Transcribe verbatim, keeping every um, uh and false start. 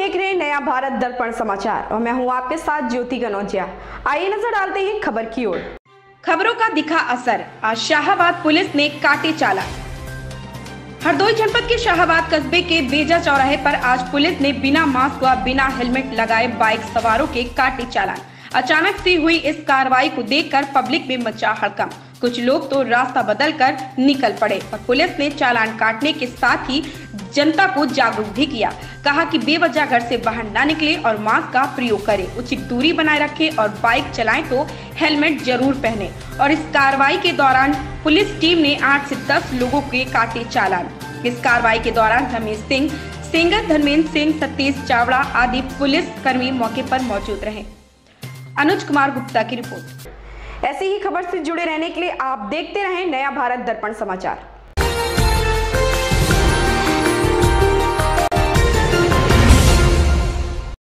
देख रहे हैं नया भारत दर्पण समाचार और मैं हूं आपके साथ ज्योति कनौजिया। आइए नजर डालते हैं खबर की ओर। खबरों का दिखा असर, आज शाहाबाद पुलिस ने काटे चालान। हरदोई जनपद के शाहाबाद कस्बे के बेजा चौराहे पर आज पुलिस ने बिना मास्क व बिना हेलमेट लगाए बाइक सवारों के काटे चालान। अचानक से हुई इस कार्रवाई को देखकर पब्लिक में मचा हड़कंप। कुछ लोग तो रास्ता बदलकर निकल पड़े और पुलिस ने चालान काटने के साथ ही जनता को जागरूक भी किया। कहा कि बेवजह घर से बाहर ना निकले और मास्क का प्रयोग करें, उचित दूरी बनाए रखें और बाइक चलाएं तो हेलमेट जरूर पहने। और इस कार्रवाई के दौरान पुलिस टीम ने आठ से दस लोगों के काटे चालान। इस कार्रवाई के दौरान रमेश सिंह, सिंगर धर्मेंद्र सिंह, सतीश चावड़ा आदि पुलिस कर्मी मौके पर मौजूद रहे। अनुज कुमार गुप्ता की रिपोर्ट। ऐसी ही खबर से जुड़े रहने के लिए आप देखते रहें नया भारत दर्पण समाचार।